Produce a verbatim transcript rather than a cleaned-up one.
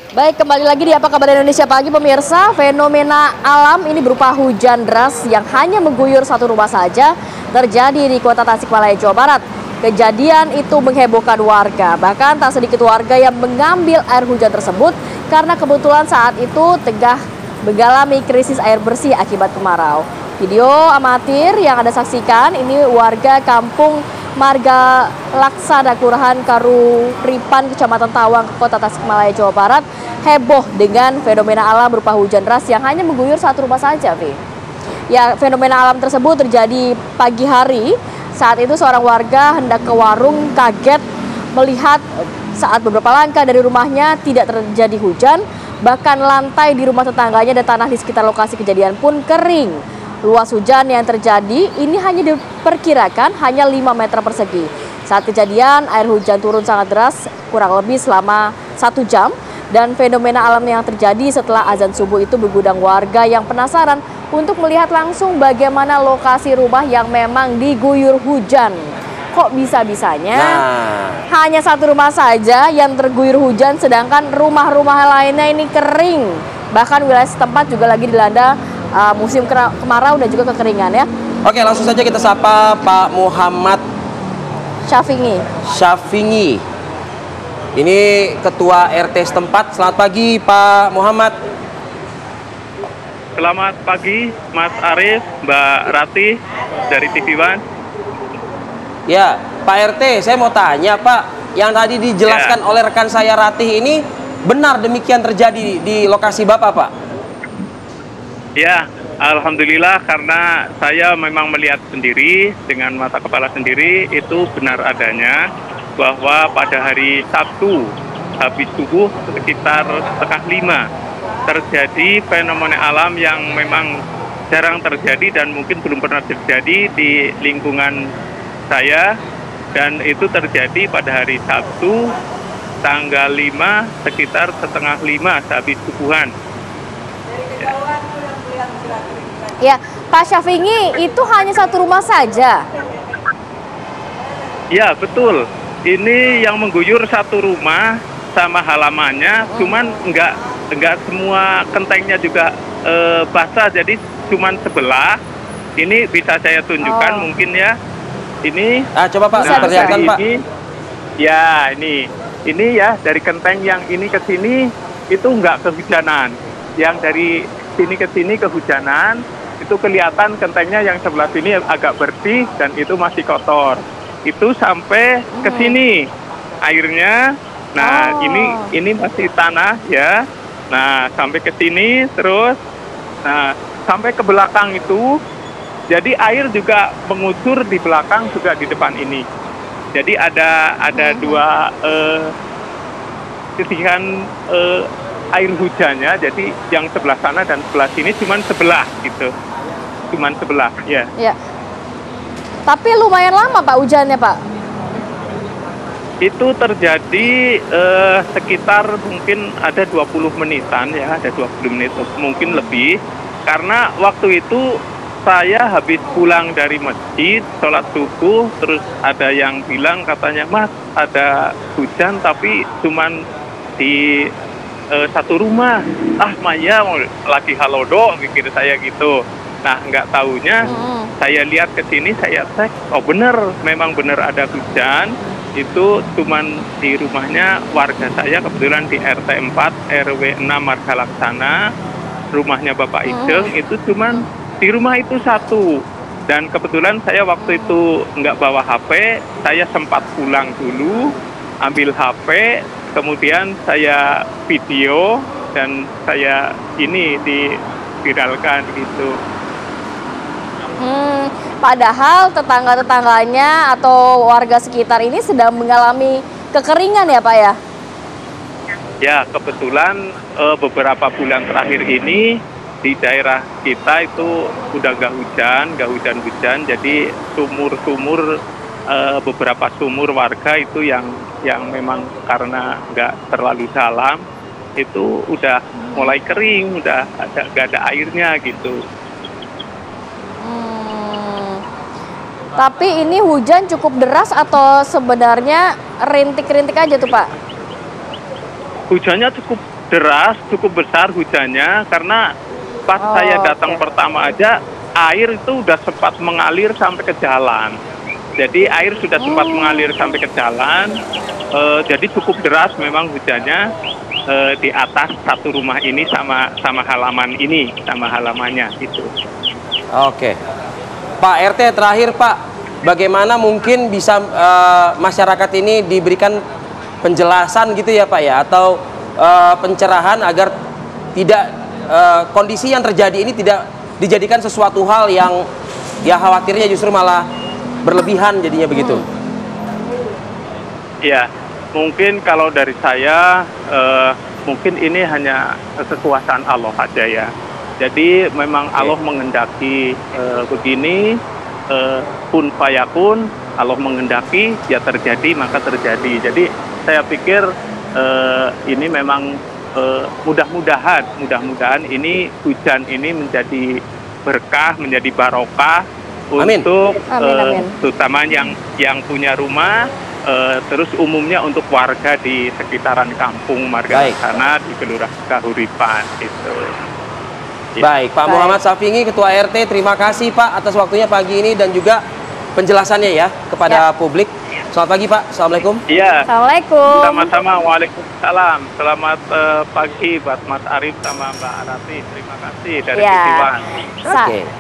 Baik, kembali lagi di Apa Kabar Indonesia Pagi, pemirsa. Fenomena alam ini berupa hujan deras yang hanya mengguyur satu rumah saja terjadi di kota Tasikmalaya, Jawa Barat. Kejadian itu menghebohkan warga, bahkan tak sedikit warga yang mengambil air hujan tersebut karena kebetulan saat itu tengah mengalami krisis air bersih akibat kemarau. Video amatir yang Anda saksikan ini warga kampung Marga Laksana, Kelurahan Karuripan, Kecamatan Tawang, Kota Tasikmalaya, Jawa Barat, heboh dengan fenomena alam berupa hujan deras yang hanya mengguyur satu rumah saja, Vi. Ya, fenomena alam tersebut terjadi pagi hari. Saat itu seorang warga hendak ke warung kaget melihat saat beberapa langkah dari rumahnya tidak terjadi hujan, bahkan lantai di rumah tetangganya dan tanah di sekitar lokasi kejadian pun kering. Luas hujan yang terjadi ini hanya diperkirakan hanya lima meter persegi. Saat kejadian, air hujan turun sangat deras, kurang lebih selama satu jam. Dan fenomena alam yang terjadi setelah azan subuh itu bergudang warga yang penasaran untuk melihat langsung bagaimana lokasi rumah yang memang diguyur hujan. Kok bisa-bisanya nah. hanya satu rumah saja yang terguyur hujan, sedangkan rumah-rumah lainnya ini kering. Bahkan wilayah setempat juga lagi dilanda Uh, musim kemarau dan juga kekeringan, ya. Oke, langsung saja kita sapa Pak Muhammad Syafingi. Syafingi. Ini Ketua R T setempat. Selamat pagi, Pak Muhammad. Selamat pagi, Mas Arif, Mbak Rati dari T V One. Ya, Pak R T, saya mau tanya, Pak. Yang tadi dijelaskan ya. oleh rekan saya Ratih ini benar demikian terjadi di lokasi Bapak, Pak? Ya, alhamdulillah, karena saya memang melihat sendiri dengan mata kepala sendiri, itu benar adanya bahwa pada hari Sabtu habis subuh sekitar setengah lima terjadi fenomena alam yang memang jarang terjadi dan mungkin belum pernah terjadi di lingkungan saya, dan itu terjadi pada hari Sabtu tanggal lima sekitar setengah lima habis subuhan. Ya. Ya, Pak Syafingi, itu hanya satu rumah saja? Ya, betul. Ini yang mengguyur satu rumah sama halamannya, hmm. cuman enggak enggak semua kentengnya juga e, basah, jadi cuman sebelah. Ini bisa saya tunjukkan oh. mungkin ya. Ini. Ah, coba Pak, nah, perlihatkan Pak. Ini, ya, ini. Ini ya, dari kenteng yang ini ke sini itu enggak kehujanan. Yang dari sini ke sini kehujanan. Itu kelihatan kentengnya yang sebelah sini agak bersih dan itu masih kotor. Itu sampai ke sini airnya. Nah, oh. ini ini masih tanah ya. Nah, sampai ke sini terus nah, sampai ke belakang itu. Jadi air juga mengucur di belakang juga di depan ini. Jadi ada ada hmm. dua eh, titihan eh, air hujannya, jadi yang sebelah sana dan sebelah sini cuman sebelah gitu. Cuman sebelah, ya. Ya. Tapi lumayan lama Pak hujannya, Pak? Itu terjadi eh, sekitar mungkin ada dua puluh menitan ya, ada dua puluh menit mungkin lebih. Karena waktu itu saya habis pulang dari masjid, sholat subuh, terus ada yang bilang katanya, Mas ada hujan tapi cuman di Uh, satu rumah. Ah, Maya lagi halodo, mikir saya gitu. Nah, nggak taunya hmm. saya lihat ke sini, saya cek, oh bener, memang bener ada hujan. Itu cuman di rumahnya warga saya, kebetulan di R T empat R W enam Marga Laksana, rumahnya Bapak Ijeng, hmm. itu cuman di rumah itu satu. Dan kebetulan saya waktu itu nggak bawa H P, saya sempat pulang dulu, ambil H P, kemudian saya video dan saya ini diviralkan gitu. Hmm, padahal tetangga-tetangganya atau warga sekitar ini sedang mengalami kekeringan ya Pak ya? Ya, kebetulan eh, beberapa bulan terakhir ini di daerah kita itu udah gak hujan, gak hujan-hujan, jadi sumur-sumur Uh, beberapa sumur warga itu yang yang memang karena nggak terlalu dalam itu udah mulai kering, udah ada nggak ada airnya gitu. Hmm. Tapi ini hujan cukup deras atau sebenarnya rintik-rintik aja tuh Pak? Hujannya cukup deras, cukup besar hujannya, karena pas Oh, saya datang oke. pertama aja, air itu udah sempat mengalir sampai ke jalan. Jadi air sudah sempat Oh. mengalir sampai ke jalan, eh, jadi cukup deras memang hujannya eh, di atas satu rumah ini sama sama halaman ini, sama halamannya itu. Oke. Pak R T terakhir Pak, bagaimana mungkin bisa eh, masyarakat ini diberikan penjelasan gitu ya Pak ya, atau eh, pencerahan agar tidak eh, kondisi yang terjadi ini tidak dijadikan sesuatu hal yang ya khawatirnya justru malah berlebihan jadinya begitu. Ya, mungkin kalau dari saya, eh, mungkin ini hanya kekuasaan Allah aja ya. Jadi memang Oke. Allah mengendaki eh, begini, eh, pun fayakun, Allah mengendaki, ya terjadi maka terjadi. Jadi saya pikir eh, ini memang eh, mudah-mudahan, mudah-mudahan ini hujan ini menjadi berkah, menjadi barokah Amin. untuk Amin, eh, amin. terutama yang yang punya rumah, eh, terus umumnya untuk warga di sekitaran kampung Marga Baik. Sana di Kelurahan Kahuripan itu. Ya. Baik, Pak Baik. Muhammad Safingi, Ketua R T, terima kasih Pak atas waktunya pagi ini dan juga penjelasannya ya kepada publik. Selamat pagi Pak, Assalamualaikum. Iya, Assalamualaikum. sama-sama. Waalaikumsalam. Selamat eh, pagi buat Mas Arif sama Mbak Arati. Terima kasih dari Ya. Kutipan. Sa- Oke.